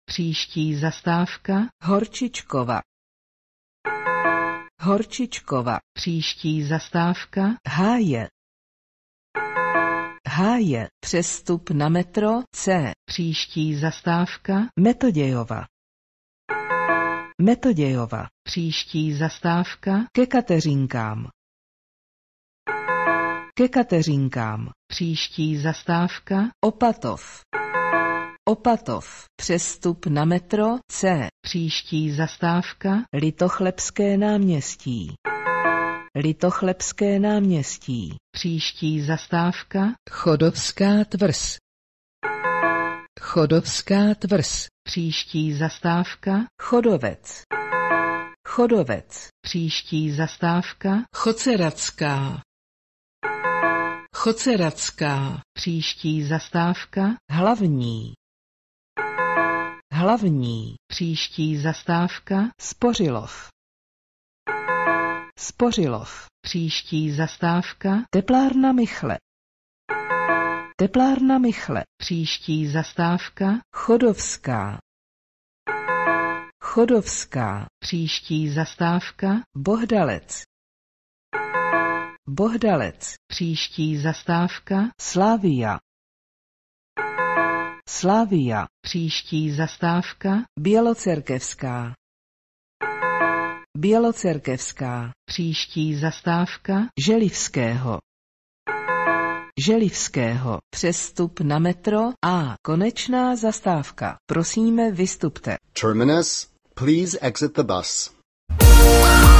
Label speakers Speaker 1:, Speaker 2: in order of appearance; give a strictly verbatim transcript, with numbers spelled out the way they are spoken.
Speaker 1: Příští zastávka
Speaker 2: Horčičkova. Horčičkova.
Speaker 1: Příští zastávka
Speaker 2: Háje. Háje. Přestup na metro C.
Speaker 1: Příští zastávka
Speaker 2: Metodějova. Metodějova.
Speaker 1: Příští zastávka
Speaker 2: Ke Kateřinkám. Ke Kateřinkám.
Speaker 1: Příští zastávka
Speaker 2: Opatov. Opatov. Přestup na metro C.
Speaker 1: Příští zastávka
Speaker 2: Litochlebské náměstí. Litochlebské náměstí.
Speaker 1: Příští zastávka
Speaker 2: Chodovská tvrz. Chodovská tvrz.
Speaker 1: Příští zastávka
Speaker 2: Chodovec. Chodovec.
Speaker 1: Příští zastávka
Speaker 2: Choceracká. Choceracká.
Speaker 1: Příští zastávka
Speaker 2: Hlavní. Hlavní.
Speaker 1: Příští zastávka
Speaker 2: Spořilov. Spořilov.
Speaker 1: Příští zastávka
Speaker 2: Teplárna Michle. Teplárna Michle.
Speaker 1: Příští zastávka
Speaker 2: Chodovská. Chodovská.
Speaker 1: Příští zastávka
Speaker 2: Bohdalec. Bohdalec.
Speaker 1: Příští zastávka
Speaker 2: Slávia. Slávia.
Speaker 1: Příští zastávka
Speaker 2: Bělocerkevská. Bělocerkevská.
Speaker 1: Příští zastávka
Speaker 2: Želivského. Želivského. Přestup na metro A. Konečná zastávka. Prosíme, vystupte.
Speaker 3: Terminus, please exit the bus.